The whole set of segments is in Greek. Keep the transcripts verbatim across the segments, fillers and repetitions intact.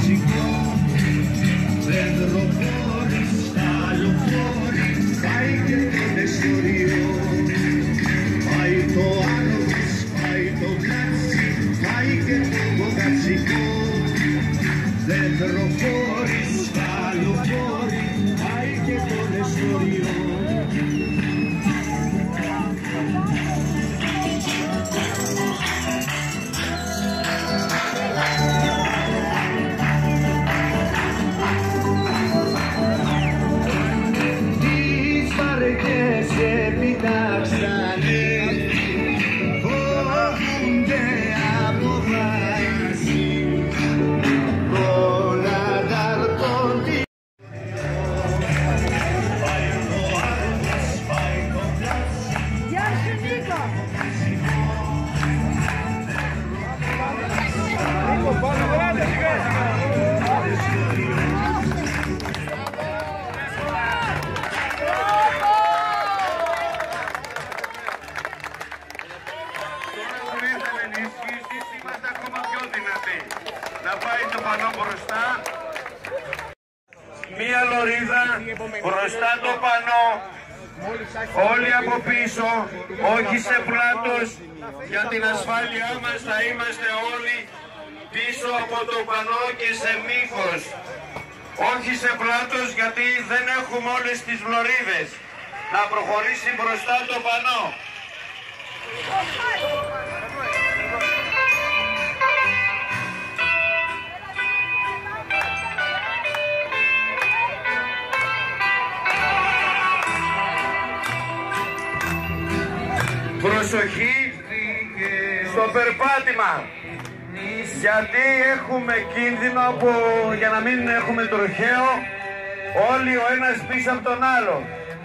γατσικό, δέντροφόρης στα λοφόρη, πάει και το νεστοριό. Πάει το άνοδος, πάει το βλάτσι, πάει και το γατσικό, δέντροφόρης στα λοφόρη, πάει και το νεστοριό. Να πάει το πανό μπροστά, μία λωρίδα μπροστά το πανό, όλοι από πίσω, όχι σε πλάτος, για την ασφάλειά μας θα είμαστε όλοι πίσω από το πανό και σε μήκος, όχι σε πλάτος γιατί δεν έχουμε όλες τις λωρίδες. Να προχωρήσει μπροστά το πανό. Προσοχή στο περπάτημα, γιατί έχουμε κίνδυνο από, για να μην έχουμε τροχαίο, όλοι ο ένας πίσω από τον άλλο.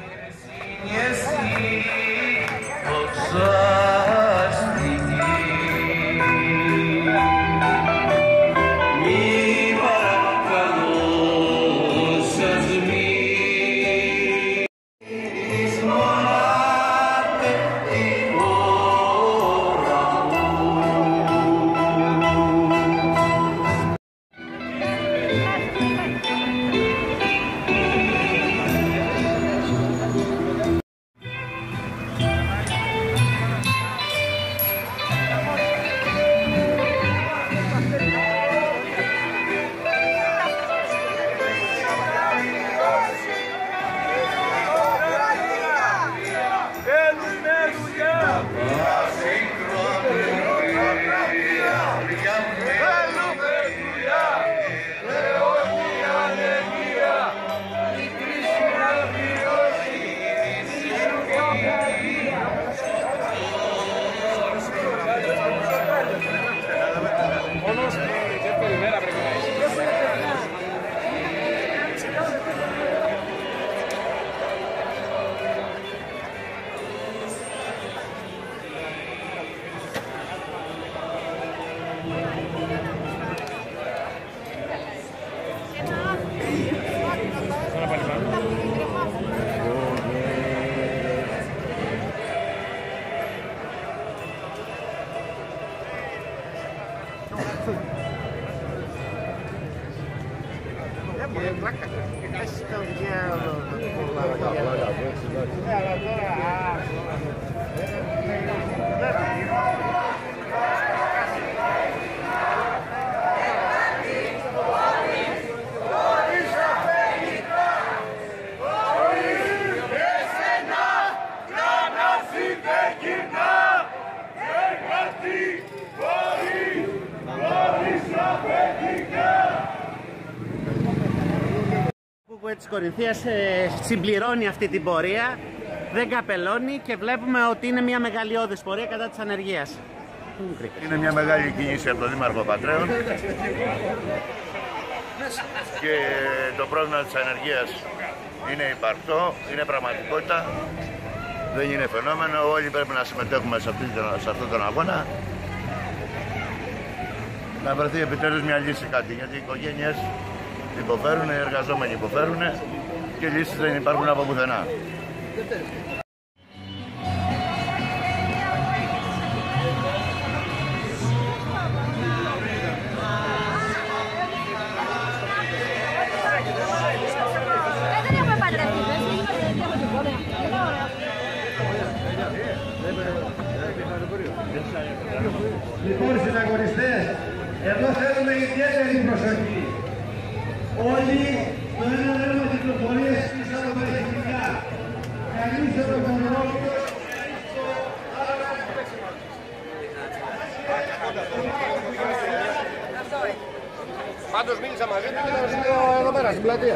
Στο διάλογο της Κορινθίας συμπληρώνει αυτή την πορεία, δεν καπελώνει και βλέπουμε ότι είναι μια μεγαλειώδης πορεία κατά της ανεργίας. Είναι μια μεγάλη κίνηση από τον Δήμαρχο Πατρέων και το πρόβλημα της ανεργίας είναι υπαρκτό, είναι πραγματικότητα, δεν είναι φαινόμενο, όλοι πρέπει να συμμετέχουμε σε, αυτή, σε αυτόν τον αγώνα. Να βρεθεί επιτέλους μια λύση κάτι, γιατί οι οικογένειες υποφέρουν, οι εργαζόμενοι υποφέρουν και λύσεις δεν υπάρχουν από πουθενά. Λοιπόν, συναγωνιστές, εδώ θέλουμε ιδιαίτερη προσοχή. Όλοι το ένα ρεύμα κυκλοφορίας πίσω από τα ηχητικά. Κανείς ο δρομολόγιος, κανείς το άλλο. Πάντως μίλησα μαζί του και ήταν εδώ πέρα στην πλατεία.